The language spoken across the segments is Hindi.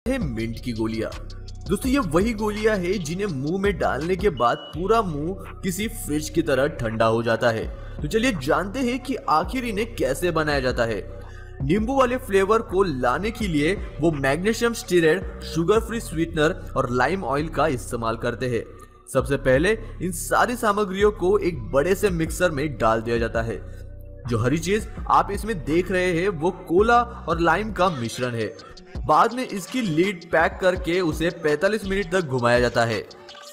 है मिंट की गोलियां। दोस्तों ये वही गोलियां है जिन्हें मुंह में डालने के बाद पूरा मुंह किसी फ्रिज की तरह ठंडा हो जाता है। तो चलिए जानते हैं कि आखिर इन्हें कैसे बनाया जाता है। नींबू वाले फ्लेवर को लाने के लिए वो magnesium stearate, sugar free sweetener और लाइम ऑयल का इस्तेमाल करते हैं। सबसे पहले इन सारी सामग्रियों को एक बड़े से मिक्सर में डाल दिया जाता है। जो हरी चीज आप इसमें देख रहे हैं वो कोला और लाइम का मिश्रण है। बाद में इसकी लीड पैक करके उसे 45 मिनट तक घुमाया जाता है।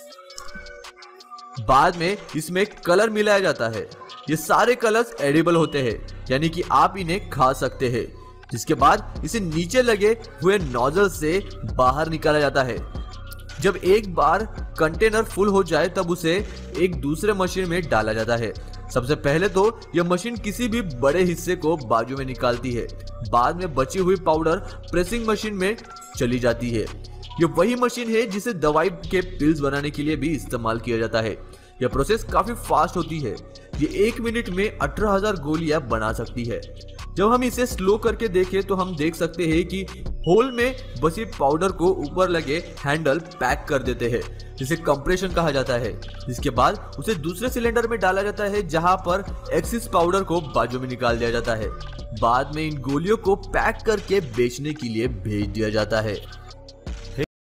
बाद में इसमें कलर मिलाया जाता है। ये सारे कलर्स एडिबल होते हैं, यानी कि आप इन्हें खा सकते हैं। जिसके बाद इसे नीचे लगे हुए नोजल से बाहर निकाला जाता है। जब एक बार कंटेनर फुल हो जाए तब उसे एक दूसरे मशीन में डाला जाता है। सबसे पहले तो यह मशीन किसी भी बड़े हिस्से को बाजू में निकालती है। बाद में बची हुई पाउडर प्रेसिंग मशीन में चली जाती है। यह वही मशीन है जिसे दवाई के पिल्स बनाने के लिए भी इस्तेमाल किया जाता है। यह प्रोसेस काफी फास्ट होती है। ये 1 मिनट में 18,000 गोलियां बना सकती है। जब हम इसे स्लो करके देखें तो हम देख सकते हैं कि होल में बसी पाउडर को ऊपर लगे हैंडल पैक कर देते हैं, जिसे कंप्रेशन कहा जाता है। जिसके बाद उसे दूसरे सिलेंडर में डाला जाता है जहां पर एक्सिस पाउडर को बाजू में निकाल दिया जाता है। बाद में इन गोलियों को पैक करके बेचने के लिए भेज दिया जाता है।